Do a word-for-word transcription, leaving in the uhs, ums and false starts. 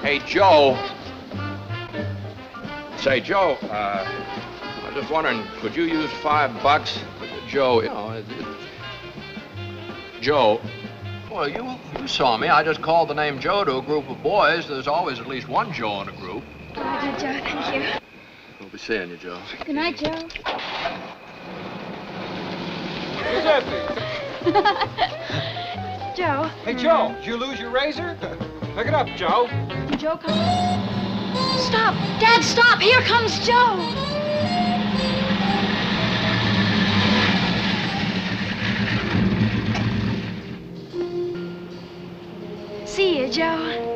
Hey, Joe. Say, Joe, uh, I was just wondering, could you use five bucks? Joe, you know, it, it, Joe, well, you, you saw me. I just called the name Joe to a group of boys. There's always at least one Joe in a group. Good night, Joe. Thank you. We'll be seeing you, Joe. Good night, Joe. Joe. Hey, Joe, did you lose your razor? Pick it up, Joe. Did Joe come? Stop! Dad, stop! Here comes Joe! See you, Joe.